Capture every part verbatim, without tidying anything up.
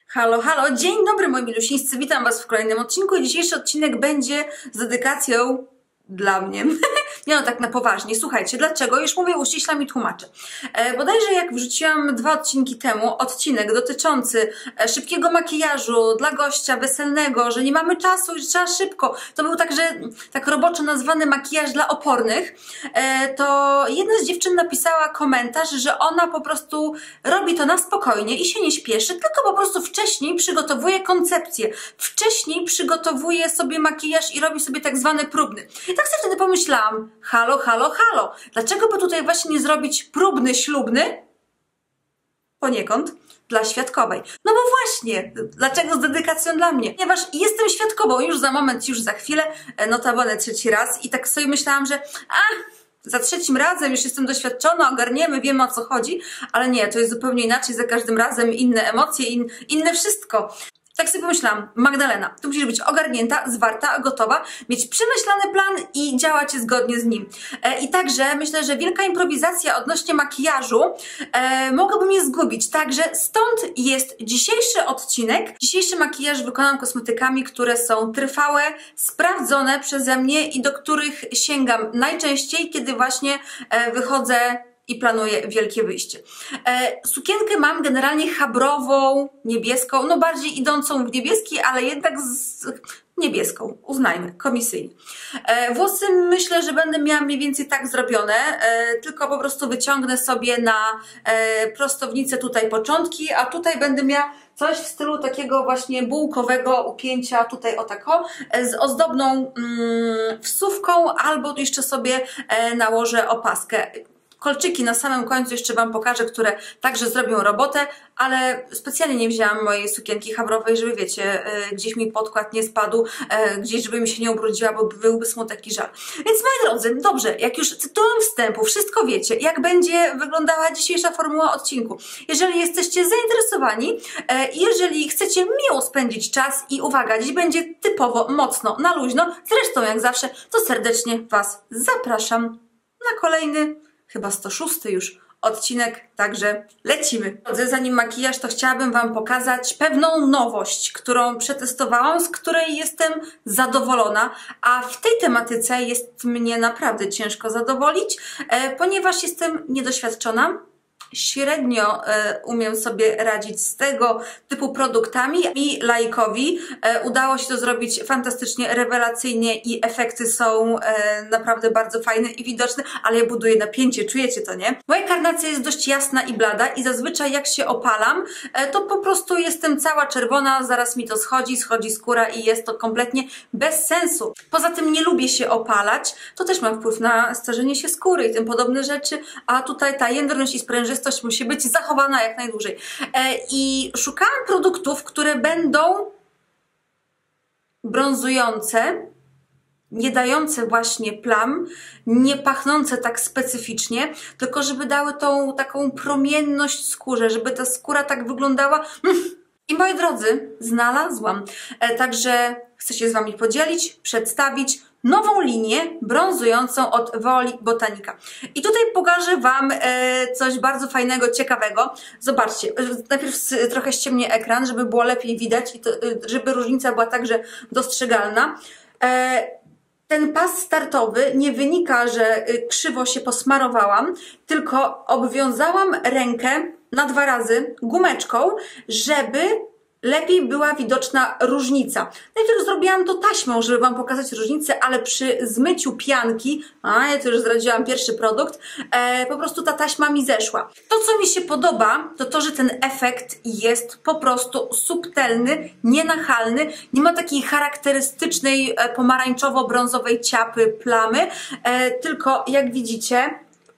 Halo, halo, dzień dobry moi milusińscy, witam was w kolejnym odcinku i dzisiejszy odcinek będzie z dedykacją dla mnie. Nie no, tak na poważnie. Słuchajcie, dlaczego? Już mówię, uściślam i tłumaczę. E, bodajże jak wrzuciłam dwa odcinki temu odcinek dotyczący e, szybkiego makijażu dla gościa weselnego, że nie mamy czasu i że trzeba szybko. To był także tak roboczo nazwany makijaż dla opornych. E, to jedna z dziewczyn napisała komentarz, że ona po prostu robi to na spokojnie i się nie śpieszy, tylko po prostu wcześniej przygotowuje koncepcję. Wcześniej przygotowuje sobie makijaż i robi sobie tak zwany próbny. I tak sobie wtedy pomyślałam, halo, halo, halo, dlaczego by tutaj właśnie nie zrobić próbny ślubny? Poniekąd dla świadkowej. No bo właśnie, dlaczego z dedykacją dla mnie? Ponieważ jestem świadkową już za moment, już za chwilę, notabene trzeci raz i tak sobie myślałam, że a, za trzecim razem już jestem doświadczona, ogarniemy, wiemy o co chodzi, ale nie, to jest zupełnie inaczej, za każdym razem inne emocje, in, inne wszystko. Tak sobie pomyślałam, Magdalena, tu musisz być ogarnięta, zwarta, gotowa, mieć przemyślany plan i działać zgodnie z nim. E, I także myślę, że wielka improwizacja odnośnie makijażu e, mogłaby mnie zgubić. Także stąd jest dzisiejszy odcinek. Dzisiejszy makijaż wykonam kosmetykami, które są trwałe, sprawdzone przeze mnie i do których sięgam najczęściej, kiedy właśnie e, wychodzę i planuję wielkie wyjście. E, sukienkę mam generalnie chabrową, niebieską, no bardziej idącą w niebieski, ale jednak z niebieską, uznajmy, komisyjnie. E, włosy myślę, że będę miała mniej więcej tak zrobione, e, tylko po prostu wyciągnę sobie na e, prostownicę tutaj początki, a tutaj będę miała coś w stylu takiego właśnie bułkowego upięcia, tutaj o tako, z ozdobną mm, wsówką, albo jeszcze sobie e, nałożę opaskę. Kolczyki na samym końcu jeszcze wam pokażę, które także zrobią robotę, ale specjalnie nie wzięłam mojej sukienki chabrowej, żeby wiecie, gdzieś mi podkład nie spadł, gdzieś żeby mi się nie ubrudziła, bo byłby smutek i żal. Więc moi drodzy, dobrze, jak już tytułem wstępu wszystko wiecie, jak będzie wyglądała dzisiejsza formuła odcinku. Jeżeli jesteście zainteresowani i jeżeli chcecie miło spędzić czas i uwaga, dziś będzie typowo, mocno, na luźno, zresztą jak zawsze, to serdecznie was zapraszam na kolejny, chyba sto szósty już odcinek, także lecimy. Zanim makijaż, to chciałabym wam pokazać pewną nowość, którą przetestowałam, z której jestem zadowolona, a w tej tematyce jest mnie naprawdę ciężko zadowolić, e, ponieważ jestem niedoświadczona. Średnio e, umiem sobie radzić z tego typu produktami i laikowi e, udało się to zrobić fantastycznie, rewelacyjnie i efekty są e, naprawdę bardzo fajne i widoczne, ale ja buduję napięcie, czujecie to, nie? Moja karnacja jest dość jasna i blada i zazwyczaj jak się opalam, e, to po prostu jestem cała czerwona, zaraz mi to schodzi, schodzi skóra i jest to kompletnie bez sensu. Poza tym nie lubię się opalać, to też ma wpływ na starzenie się skóry i tym podobne rzeczy, a tutaj ta jędrność i sprężystość musi być zachowana jak najdłużej. E, I szukałam produktów, które będą brązujące, nie dające właśnie plam, nie pachnące tak specyficznie, tylko żeby dały tą taką promienność skórze, żeby ta skóra tak wyglądała. I moi drodzy, znalazłam. E, także chcę się z wami podzielić, przedstawić nową linię brązującą od Woli Botanica. I tutaj pokażę wam e, coś bardzo fajnego, ciekawego. Zobaczcie, najpierw trochę ściemnię ekran, żeby było lepiej widać i to, żeby różnica była także dostrzegalna. E, ten pas startowy nie wynika, że krzywo się posmarowałam, tylko obwiązałam rękę na dwa razy gumeczką, żeby lepiej była widoczna różnica. Najpierw zrobiłam to taśmą, żeby wam pokazać różnicę, ale przy zmyciu pianki, a ja to już zdradziłam pierwszy produkt, e, po prostu ta taśma mi zeszła. To, co mi się podoba, to to, że ten efekt jest po prostu subtelny, nienachalny, nie ma takiej charakterystycznej e, pomarańczowo-brązowej ciapy, plamy, e, tylko jak widzicie,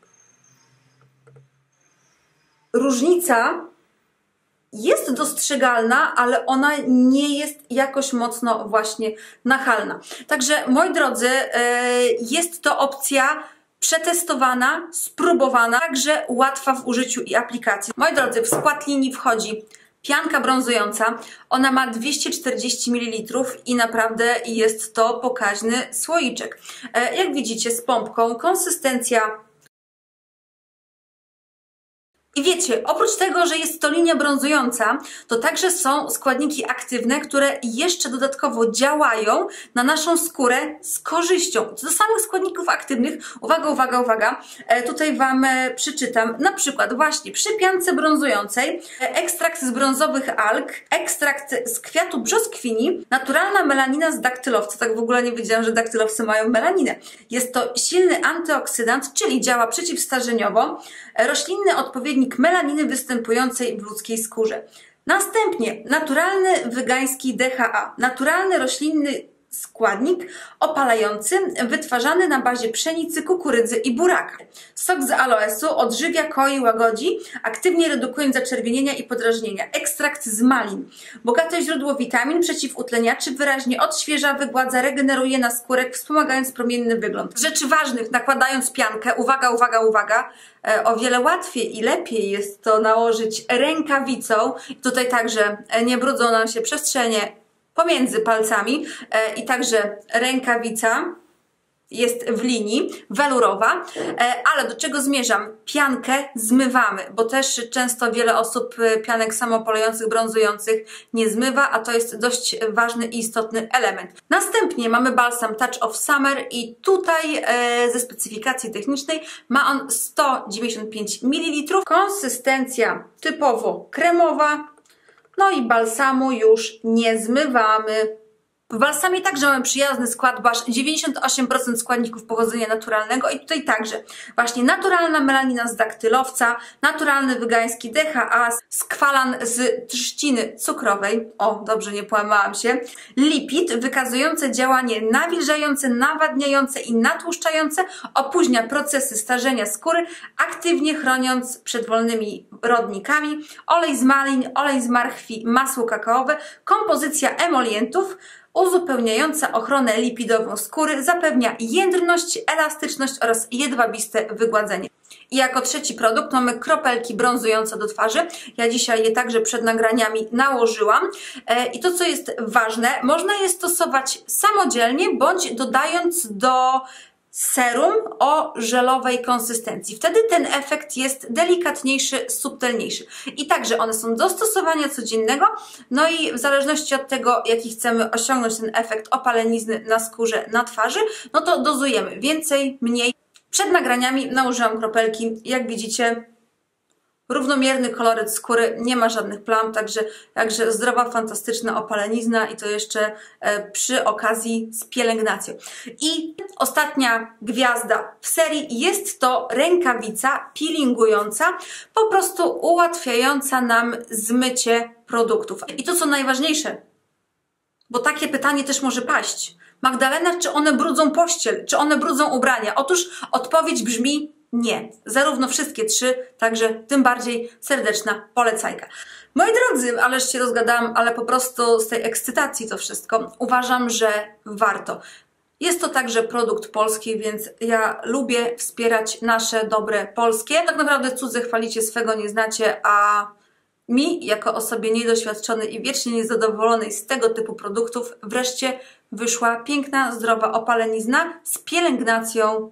różnica jest dostrzegalna, ale ona nie jest jakoś mocno właśnie nachalna. Także moi drodzy, jest to opcja przetestowana, spróbowana, także łatwa w użyciu i aplikacji. Moi drodzy, w skład linii wchodzi pianka brązująca. Ona ma dwieście czterdzieści mililitrów i naprawdę jest to pokaźny słoiczek. Jak widzicie, z pompką, konsystencja I wiecie, oprócz tego, że jest to linia brązująca, to także są składniki aktywne, które jeszcze dodatkowo działają na naszą skórę z korzyścią. Co do samych składników aktywnych, uwaga, uwaga, uwaga, e, tutaj Wam e, przeczytam. Na przykład właśnie przy piance brązującej e, ekstrakt z brązowych alg, ekstrakt z kwiatu brzoskwini, naturalna melanina z daktylowca. Tak w ogóle nie wiedziałam, że daktylowce mają melaninę. Jest to silny antyoksydant, czyli działa przeciwstarzeniowo, e, roślinny odpowiednik melaniny występującej w ludzkiej skórze. Następnie naturalny wegański D H A, naturalny roślinny składnik opalający wytwarzany na bazie pszenicy, kukurydzy i buraka. Sok z aloesu odżywia, koi, łagodzi, aktywnie redukując zaczerwienienia i podrażnienia. Ekstrakt z malin. Bogate źródło witamin, przeciwutleniaczy, wyraźnie odświeża, wygładza, regeneruje naskórek, wspomagając promienny wygląd. Z rzeczy ważnych, nakładając piankę, uwaga, uwaga, uwaga, e, o wiele łatwiej i lepiej jest to nałożyć rękawicą. Tutaj także nie brudzą nam się przestrzenie pomiędzy palcami e, i także rękawica jest w linii, welurowa, e, ale do czego zmierzam? Piankę zmywamy, bo też często wiele osób pianek samoopalających, brązujących nie zmywa, a to jest dość ważny i istotny element. Następnie mamy balsam Touch of Summer i tutaj e, ze specyfikacji technicznej ma on sto dziewięćdziesiąt pięć mililitrów, konsystencja typowo kremowa. No i balsamu już nie zmywamy. W balsamie także mamy przyjazny skład, bo aż dziewięćdziesiąt osiem procent składników pochodzenia naturalnego i tutaj także właśnie naturalna melanina z daktylowca, naturalny wegański D H A, skwalan z trzciny cukrowej, o dobrze nie połamałam się, lipid wykazujący działanie nawilżające, nawadniające i natłuszczające, opóźnia procesy starzenia skóry, aktywnie chroniąc przed wolnymi rodnikami, olej z malin, olej z marchwi, masło kakaowe, kompozycja emolientów, uzupełniająca ochronę lipidową skóry, zapewnia jędrność, elastyczność oraz jedwabiste wygładzenie. I jako trzeci produkt mamy kropelki brązujące do twarzy. Ja dzisiaj je także przed nagraniami nałożyłam. E, I to, co jest ważne, można je stosować samodzielnie bądź dodając do serum o żelowej konsystencji. Wtedy ten efekt jest delikatniejszy, subtelniejszy. I także one są do stosowania codziennego, no i w zależności od tego, jaki chcemy osiągnąć ten efekt opalenizny na skórze, na twarzy, no to dozujemy więcej, mniej. Przed nagraniami nałożyłam kropelki, jak widzicie, równomierny koloryt skóry, nie ma żadnych plam, także, także zdrowa, fantastyczna opalenizna i to jeszcze e, przy okazji z pielęgnacją. I ostatnia gwiazda w serii jest to rękawica peelingująca, po prostu ułatwiająca nam zmycie produktów. I to co najważniejsze, bo takie pytanie też może paść. Magdalena, czy one brudzą pościel, czy one brudzą ubrania? Otóż odpowiedź brzmi nie. Zarówno wszystkie trzy, także tym bardziej serdeczna polecajka. Moi drodzy, ależ się rozgadałam, ale po prostu z tej ekscytacji to wszystko uważam, że warto. Jest to także produkt polski, więc ja lubię wspierać nasze dobre polskie. Tak naprawdę cudze chwalicie, swego nie znacie, a mi, jako osobie niedoświadczonej i wiecznie niezadowolonej z tego typu produktów, wreszcie wyszła piękna, zdrowa opalenizna z pielęgnacją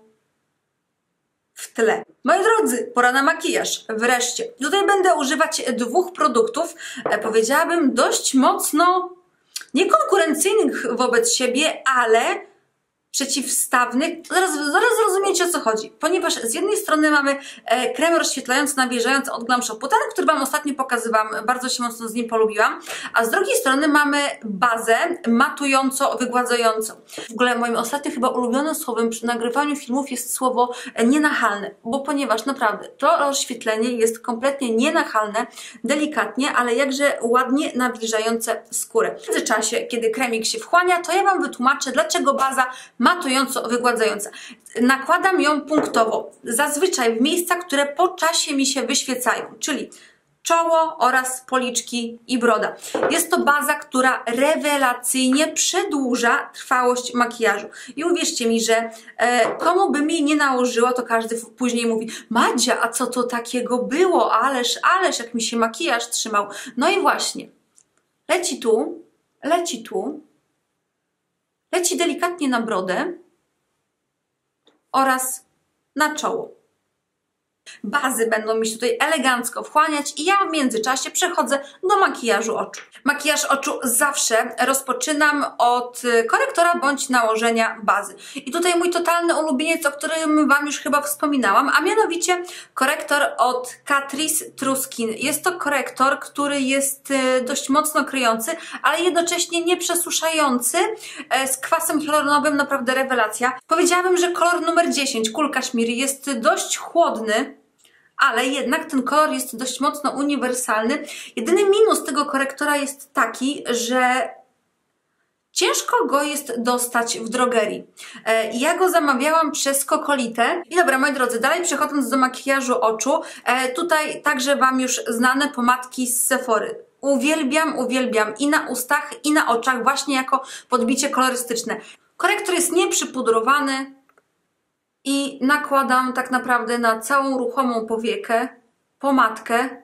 w tle. Moi drodzy, pora na makijaż. Wreszcie. Tutaj będę używać dwóch produktów, e, powiedziałabym dość mocno niekonkurencyjnych wobec siebie, ale przeciwstawnych. Zaraz, zaraz zrozumiecie, o co chodzi. Ponieważ z jednej strony mamy e, krem rozświetlający, nawilżający od Glam Shopu, ten, który Wam ostatnio pokazywałam, bardzo się mocno z nim polubiłam, a z drugiej strony mamy bazę matująco-wygładzającą. W ogóle moim ostatnim chyba ulubionym słowem przy nagrywaniu filmów jest słowo nienachalne, bo ponieważ naprawdę to rozświetlenie jest kompletnie nienachalne, delikatnie, ale jakże ładnie nawilżające skórę. W międzyczasie, kiedy kremik się wchłania, to ja Wam wytłumaczę, dlaczego baza matująco wygładzająca. Nakładam ją punktowo, zazwyczaj w miejsca, które po czasie mi się wyświecają, czyli czoło oraz policzki i broda. Jest to baza, która rewelacyjnie przedłuża trwałość makijażu. I uwierzcie mi, że e, komu bym jej nie nałożyła, to każdy później mówi: Madzia, a co to takiego było? Ależ, ależ, jak mi się makijaż trzymał. No i właśnie, leci tu, leci tu, leci delikatnie na brodę oraz na czoło. Bazy będą mi się tutaj elegancko wchłaniać i ja w międzyczasie przechodzę do makijażu oczu. Makijaż oczu zawsze rozpoczynam od korektora bądź nałożenia bazy. I tutaj mój totalny ulubieniec, o którym Wam już chyba wspominałam, a mianowicie korektor od Catrice True Skin. Jest to korektor, który jest dość mocno kryjący, ale jednocześnie nie przesuszający, z kwasem hialuronowym, naprawdę rewelacja. Powiedziałabym, że kolor numer dziesięć, Cool Cashmere, jest dość chłodny, ale jednak ten kolor jest dość mocno uniwersalny. Jedyny minus tego korektora jest taki, że ciężko go jest dostać w drogerii. Ja go zamawiałam przez Cocolite. I dobra, moi drodzy, dalej przechodząc do makijażu oczu, tutaj także Wam już znane pomadki z Sephory. Uwielbiam, uwielbiam i na ustach, i na oczach, właśnie jako podbicie kolorystyczne. Korektor jest nieprzypudrowany i nakładam tak naprawdę na całą ruchomą powiekę pomadkę.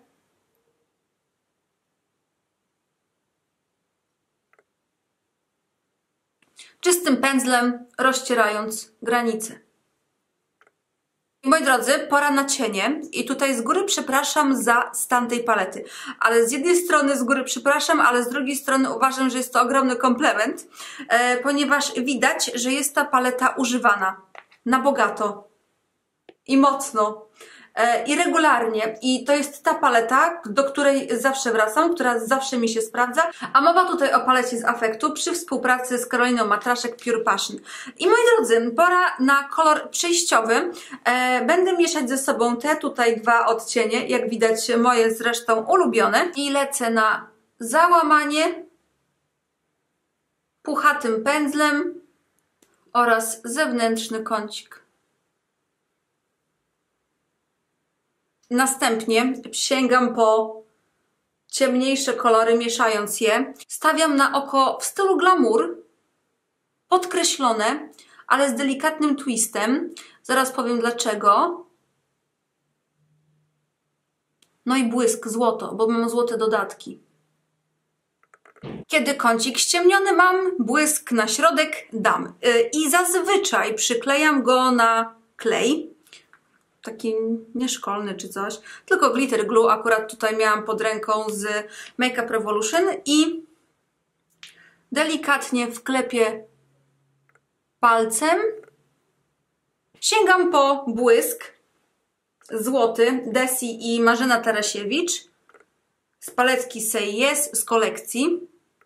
Czystym pędzlem rozcierając granice. Moi drodzy, pora na cienie i tutaj z góry przepraszam za stan tej palety, ale z jednej strony z góry przepraszam, ale z drugiej strony uważam, że jest to ogromny komplement, e, ponieważ widać, że jest ta paleta używana na bogato i mocno e, i regularnie i to jest ta paleta, do której zawsze wracam, która zawsze mi się sprawdza, a mowa tutaj o palecie z Affectu przy współpracy z Karoliną Matraszek Pure Passion. I moi drodzy, pora na kolor przejściowy. E, będę mieszać ze sobą te tutaj dwa odcienie, jak widać moje zresztą ulubione i lecę na załamanie puchatym pędzlem oraz zewnętrzny kącik. Następnie sięgam po ciemniejsze kolory, mieszając je. Stawiam na oko w stylu glamour, podkreślone, ale z delikatnym twistem. Zaraz powiem dlaczego. No i błysk, złoto, bo mam złote dodatki. Kiedy kącik ściemniony mam, błysk na środek dam. I zazwyczaj przyklejam go na klej. Taki nieszkolny czy coś, tylko glitter glue, akurat tutaj miałam pod ręką z Makeup Revolution i delikatnie wklepię palcem, sięgam po błysk złoty Desi i Marzena Tarasiewicz z paletki Say Yes z kolekcji.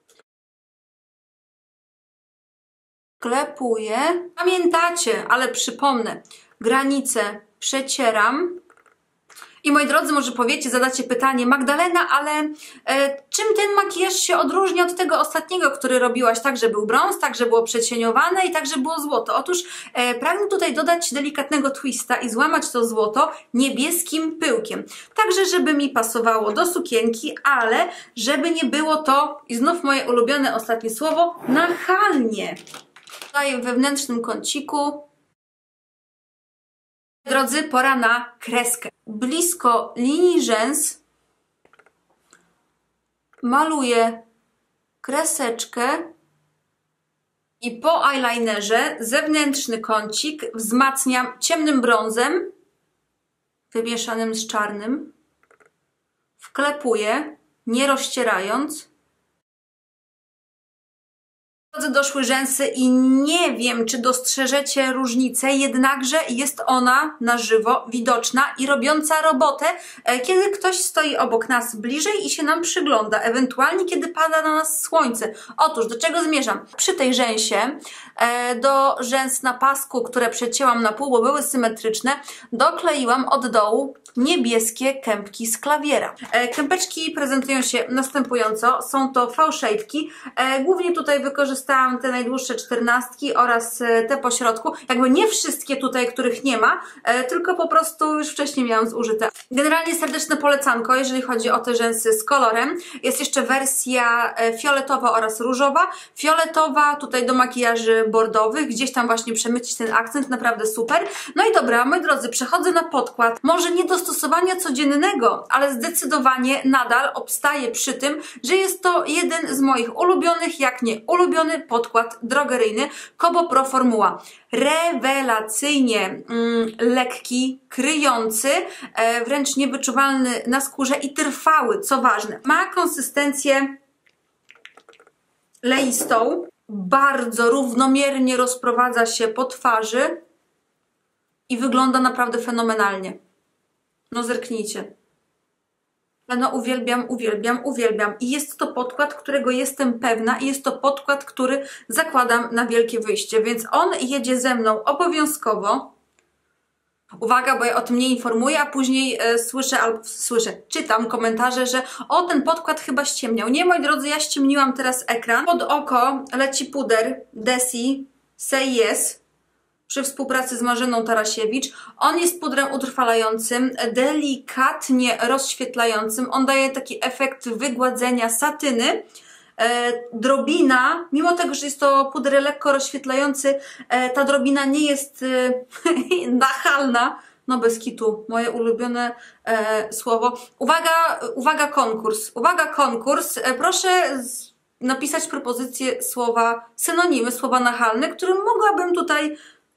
Klepuję. Pamiętacie, ale przypomnę, granice przecieram. I moi drodzy, może powiecie, zadacie pytanie, Magdalena, ale e, czym ten makijaż się odróżnia od tego ostatniego, który robiłaś, tak, że był brąz, tak, że było przecieniowane i tak, że było złoto? Otóż e, pragnę tutaj dodać delikatnego twista i złamać to złoto niebieskim pyłkiem. Także, żeby mi pasowało do sukienki, ale żeby nie było to, i znów moje ulubione ostatnie słowo, nachalnie. Tutaj w wewnętrznym kąciku, drodzy, pora na kreskę. Blisko linii rzęs maluję kreseczkę i po eyelinerze zewnętrzny kącik wzmacniam ciemnym brązem wymieszanym z czarnym. Wklepuję, nie rozcierając. Doszły rzęsy i nie wiem, czy dostrzeżecie różnicę, jednakże jest ona na żywo widoczna i robiąca robotę, kiedy ktoś stoi obok nas bliżej i się nam przygląda, ewentualnie kiedy pada na nas słońce. Otóż, do czego zmierzam? Przy tej rzęsie, do rzęs na pasku, które przecięłam na pół, bo były symetryczne, dokleiłam od dołu niebieskie kępki z klawiera. Kępeczki prezentują się następująco, są to V-shape'ki, głównie tutaj wykorzystałam te najdłuższe czternastki oraz te po środku, jakby nie wszystkie tutaj, których nie ma, tylko po prostu już wcześniej miałam zużyte. Generalnie serdeczne polecanko, jeżeli chodzi o te rzęsy z kolorem. Jest jeszcze wersja fioletowa oraz różowa. Fioletowa tutaj do makijaży bordowych, gdzieś tam właśnie przemycić ten akcent, naprawdę super. No i dobra, moi drodzy, przechodzę na podkład. Może nie do stosowania codziennego, ale zdecydowanie nadal obstaję przy tym, że jest to jeden z moich ulubionych, jak nie ulubiony ulubiony podkład drogeryjny Kobo Pro Formuła. Rewelacyjnie mm, lekki, kryjący, e, wręcz niewyczuwalny na skórze i trwały, co ważne. Ma konsystencję leistą, bardzo równomiernie rozprowadza się po twarzy i wygląda naprawdę fenomenalnie. No zerknijcie. No uwielbiam, uwielbiam, uwielbiam. I jest to podkład, którego jestem pewna i jest to podkład, który zakładam na wielkie wyjście, więc on jedzie ze mną obowiązkowo. Uwaga, bo ja o tym nie informuję, a później e, słyszę, albo słyszę, czytam komentarze, że o, ten podkład chyba ściemniał. Nie, moi drodzy, ja ściemniłam teraz ekran. Pod oko leci puder Desi Say Yes przy współpracy z Marzeną Tarasiewicz. On jest pudrem utrwalającym, delikatnie rozświetlającym. On daje taki efekt wygładzenia satyny. E, drobina, mimo tego, że jest to puder lekko rozświetlający, e, ta drobina nie jest e, nachalna. No bez kitu, moje ulubione e, słowo. Uwaga, uwaga konkurs. Uwaga konkurs. E, proszę z, napisać propozycję słowa, synonimy słowa nachalne, którym mogłabym tutaj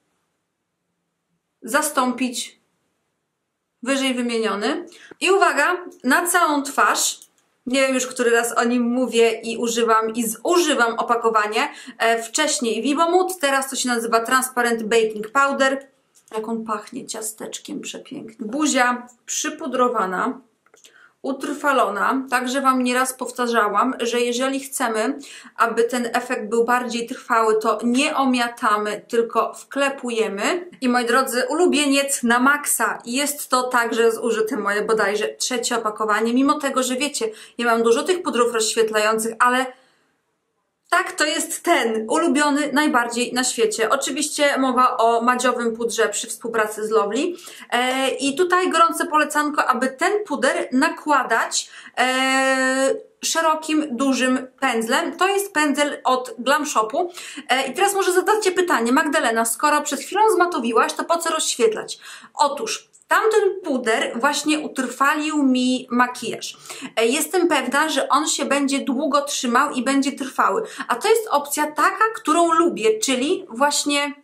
zastąpić wyżej wymieniony. I uwaga, na całą twarz, nie wiem już który raz o nim mówię i używam i zużywam opakowanie, e, wcześniej Vibomut, teraz to się nazywa Transparent Baking Powder. Jak on pachnie ciasteczkiem przepięknie. Buzia przypudrowana, utrwalona, także Wam nieraz powtarzałam, że jeżeli chcemy, aby ten efekt był bardziej trwały, to nie omiatamy, tylko wklepujemy. I moi drodzy, ulubieniec na maksa. Jest to także zużyte moje bodajże trzecie opakowanie, mimo tego, że wiecie, ja mam dużo tych pudrów rozświetlających, ale tak, to jest ten ulubiony najbardziej na świecie. Oczywiście mowa o madziowym pudrze przy współpracy z Lovely. E, I tutaj gorące polecanko, aby ten puder nakładać e, szerokim, dużym pędzlem. To jest pędzel od Glam Shopu. E, I teraz może zadacie pytanie, Magdalena, skoro przed chwilą zmatowiłaś, to po co rozświetlać? Otóż tamten puder właśnie utrwalił mi makijaż. Jestem pewna, że on się będzie długo trzymał i będzie trwały. A to jest opcja taka, którą lubię, czyli właśnie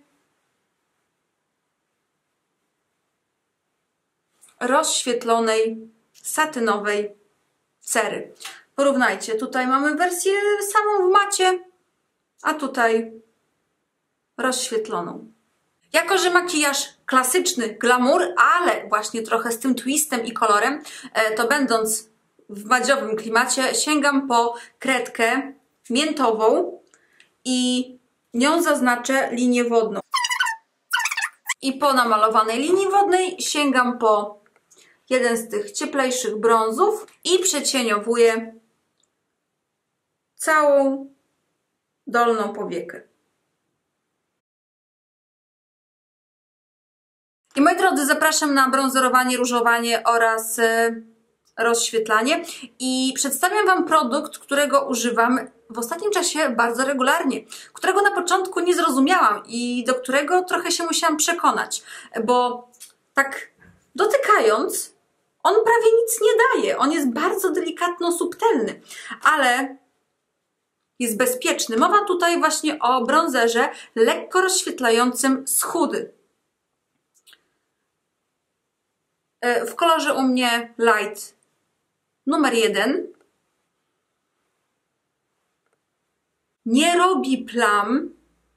rozświetlonej, satynowej cery. Porównajcie, tutaj mamy wersję samą w macie, a tutaj rozświetloną. Jako że makijaż klasyczny, glamour, ale właśnie trochę z tym twistem i kolorem, to będąc w madziowym klimacie, sięgam po kredkę miętową i nią zaznaczę linię wodną. I po namalowanej linii wodnej sięgam po jeden z tych cieplejszych brązów i przecieniowuję całą dolną powiekę. I moi drodzy, zapraszam na brązorowanie, różowanie oraz y, rozświetlanie. I przedstawiam Wam produkt, którego używam w ostatnim czasie bardzo regularnie, którego na początku nie zrozumiałam i do którego trochę się musiałam przekonać, bo tak dotykając, on prawie nic nie daje. On jest bardzo delikatno subtelny, ale jest bezpieczny. Mowa tutaj właśnie o bronzerze lekko rozświetlającym z chudy. W kolorze u mnie light numer jeden. Nie robi plam.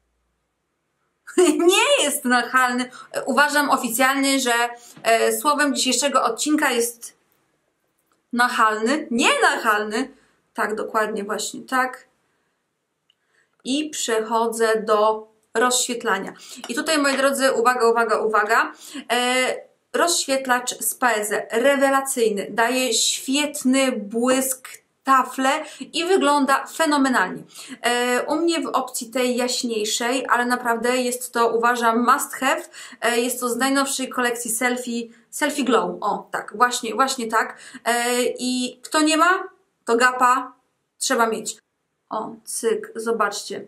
Nie jest nachalny. Uważam oficjalnie, że e, słowem dzisiejszego odcinka jest nachalny. Nie nachalny. Tak, dokładnie właśnie tak. I przechodzę do rozświetlania. I tutaj, moi drodzy, uwaga, uwaga, uwaga. E, Rozświetlacz z Paese, rewelacyjny, daje świetny błysk, tafle i wygląda fenomenalnie. E, u mnie w opcji tej jaśniejszej, ale naprawdę jest to, uważam, must have. E, jest to z najnowszej kolekcji Selfie, Selfie Glow. O, tak, właśnie, właśnie tak. E, I kto nie ma, to gapa trzeba mieć. O, cyk, zobaczcie.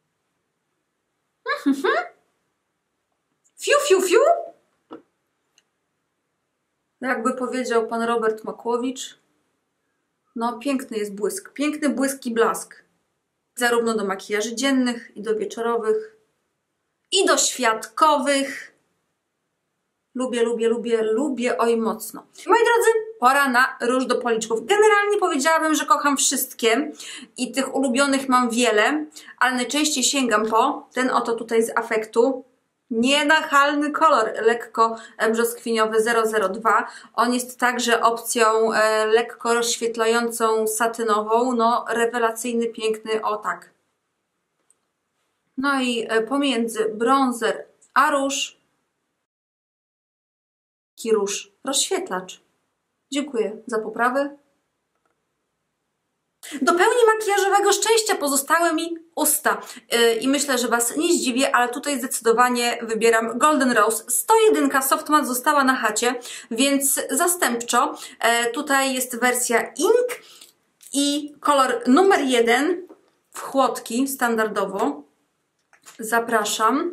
Fiu, fiu, fiu. Jakby powiedział pan Robert Makłowicz, no piękny jest błysk, piękny błysk i blask. zarówno do makijaży dziennych, i do wieczorowych, i do świadkowych. Lubię, lubię, lubię, lubię, oj mocno. Moi drodzy, pora na róż do policzków. Generalnie powiedziałabym, że kocham wszystkie i tych ulubionych mam wiele, ale najczęściej sięgam po ten oto tutaj z Affectu. Nienachalny kolor, lekko brzoskwiniowy zero zero dwa. On jest także opcją e, lekko rozświetlającą, satynową. No, rewelacyjny, piękny, o tak. No i e, pomiędzy bronzer a róż, taki róż rozświetlacz. Dziękuję za poprawę. Do pełni makijażowego szczęścia pozostały mi usta. Yy, I myślę, że Was nie zdziwię, ale tutaj zdecydowanie wybieram Golden Rose. sto jeden Soft Matte została na chacie, więc zastępczo. Yy, tutaj jest wersja Ink i kolor numer jeden w chłodki standardowo. Zapraszam.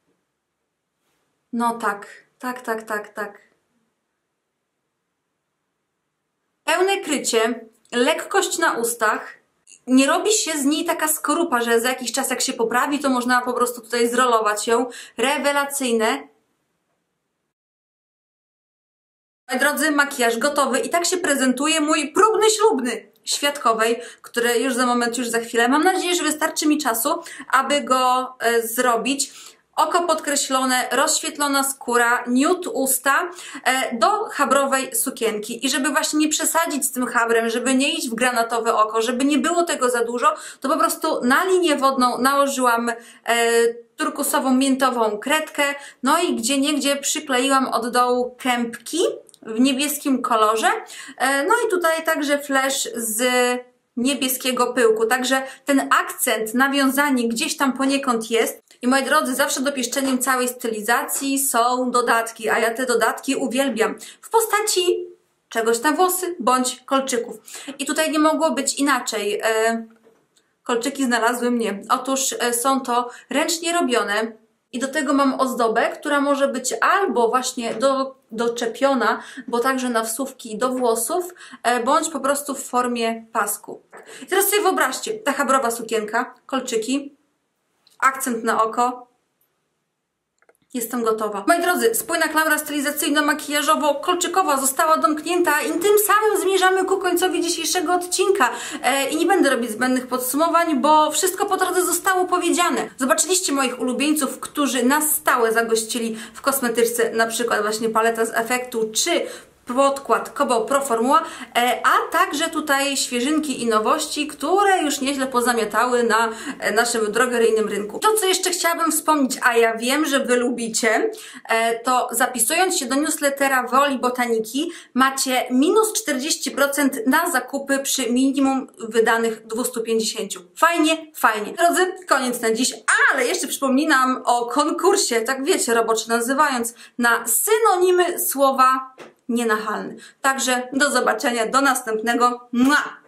No tak, tak, tak, tak, tak. Pełne krycie. Lekkość na ustach, nie robi się z niej taka skorupa, że za jakiś czas jak się poprawi, to można po prostu tutaj zrolować ją. Rewelacyjne. Moi drodzy, makijaż gotowy i tak się prezentuje mój próbny ślubny świadkowej, który już za moment, już za chwilę. Mam nadzieję, że wystarczy mi czasu, aby go e, zrobić. Oko podkreślone, rozświetlona skóra, nude usta e, do chabrowej sukienki. I żeby właśnie nie przesadzić z tym chabrem, żeby nie iść w granatowe oko, żeby nie było tego za dużo, to po prostu na linię wodną nałożyłam e, turkusową, miętową kredkę, no i gdzie niegdzie przykleiłam od dołu kępki w niebieskim kolorze. E, no i tutaj także flash z niebieskiego pyłku, także ten akcent, nawiązanie gdzieś tam poniekąd jest. I moi drodzy, zawsze dopieszczeniem całej stylizacji są dodatki, a ja te dodatki uwielbiam w postaci czegoś na włosy bądź kolczyków. I tutaj nie mogło być inaczej. E, kolczyki znalazły mnie. Otóż e, są to ręcznie robione i do tego mam ozdobę, która może być albo właśnie do, doczepiona, bo także na wsówki do włosów, e, bądź po prostu w formie pasku. I teraz sobie wyobraźcie, ta chabrowa sukienka, kolczyki, akcent na oko. Jestem gotowa. Moi drodzy, spójna klamra stylizacyjno-makijażowo-kolczykowa została domknięta i tym samym zmierzamy ku końcowi dzisiejszego odcinka. E, I nie będę robić zbędnych podsumowań, bo wszystko po drodze zostało powiedziane. Zobaczyliście moich ulubieńców, którzy na stałe zagościli w kosmetyczce, na przykład właśnie paleta z Affectu, czy podkład Cobalt Pro Formuła, a także tutaj świeżynki i nowości, które już nieźle pozamiatały na naszym drogeryjnym rynku. To, co jeszcze chciałabym wspomnieć, a ja wiem, że Wy lubicie, to zapisując się do newslettera Woli Botaniki macie minus czterdzieści procent na zakupy przy minimum wydanych dwieście pięćdziesiąt. Fajnie, fajnie. Drodzy, koniec na dziś, ale jeszcze przypominam o konkursie, tak wiecie, roboczo nazywając, na synonimy słowa nienachalny. Także do zobaczenia, do następnego. Mua!